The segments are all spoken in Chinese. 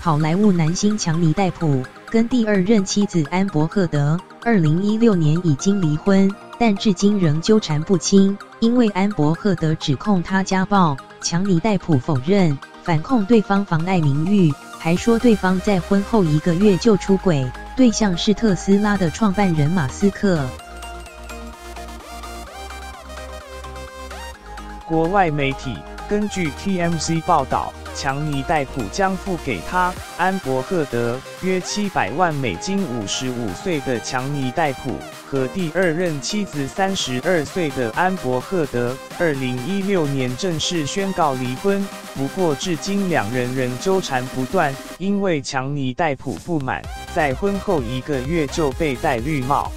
好莱坞男星强尼戴普跟第二任妻子安伯赫德2016年已经离婚，但至今仍纠缠不清。因为安伯赫德指控他家暴，强尼戴普否认，反控对方妨碍名誉，还说对方在婚后1个月就出轨，对象是特斯拉的创办人马斯克。 国外媒体根据 TMZ 报道，强尼戴普将付给他安伯赫德约700万美金。55岁的强尼戴普和第二任妻子32岁的安伯赫德2016年正式宣告离婚，不过至今两人仍纠缠不断，因为强尼戴普不满在婚后1个月就被戴绿帽。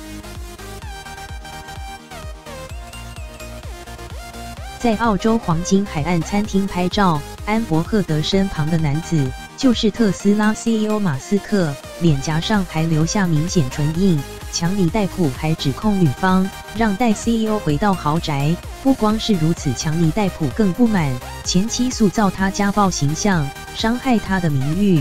在澳洲黄金海岸餐厅拍照，安伯赫德身旁的男子就是特斯拉 CEO 马斯克，脸颊上还留下明显唇印。强尼戴普还指控女方让带 CEO 回到豪宅。不光是如此，强尼戴普更不满前妻塑造他家暴形象，伤害他的名誉。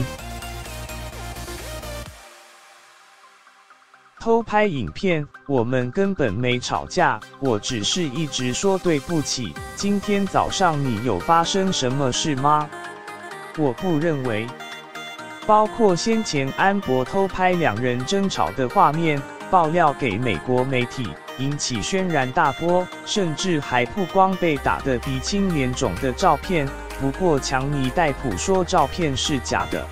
偷拍影片，我们根本没吵架，我只是一直说对不起。今天早上你有发生什么事吗？我不认为。包括先前安伯偷拍两人争吵的画面，爆料给美国媒体，引起轩然大波，甚至还曝光被打得鼻青脸肿的照片。不过强尼戴普说照片是假的。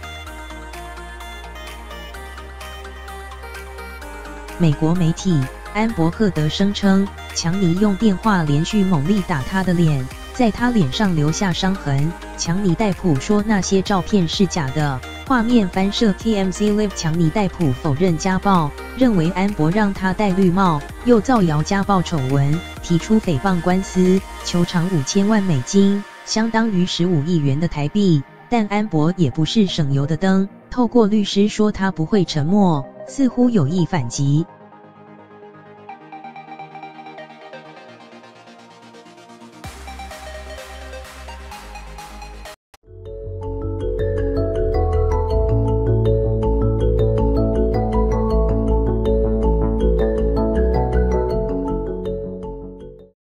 美国媒体安伯赫德声称，强尼用电话连续猛力打他的脸，在他脸上留下伤痕。强尼戴普说那些照片是假的，画面翻摄 TMZ Live。强尼戴普否认家暴，认为安伯让他戴绿帽，又造谣家暴丑闻，提出诽谤官司，求偿5000万美金，相当于15亿元的台币。但安伯也不是省油的灯，透过律师说他不会沉默，似乎有意反击。